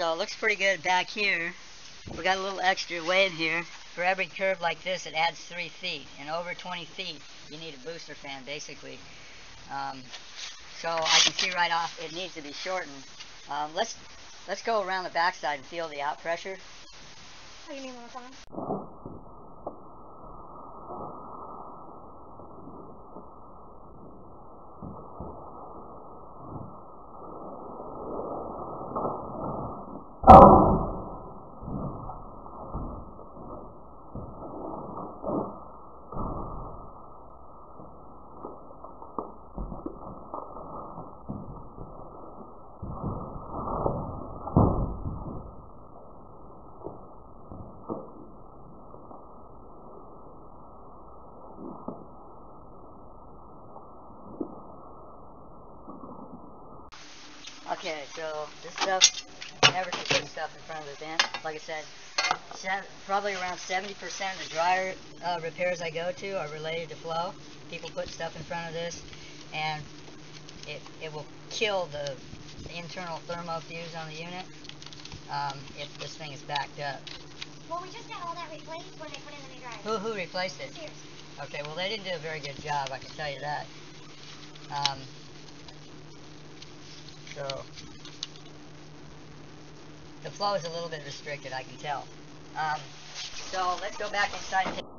So it looks pretty good back here. We got a little extra weight here. For every curve like this, it adds 3 feet. And over 20 feet, you need a booster fan, basically. So I can see right off it needs to be shortened. Let's go around the backside and feel the out pressure. Oh, you mean one more time? Okay, so this stuff, never should put stuff in front of the vent. Like I said, probably around 70% of the dryer repairs I go to are related to flow. People put stuff in front of this, and it will kill the internal thermo fuse on the unit if this thing is backed up. Well, we just got all that replaced when they put in the new dryer. Who replaced it? Sears. Okay, well they didn't do a very good job, I can tell you that. So the flow is a little bit restricted, I can tell. So let's go back inside and take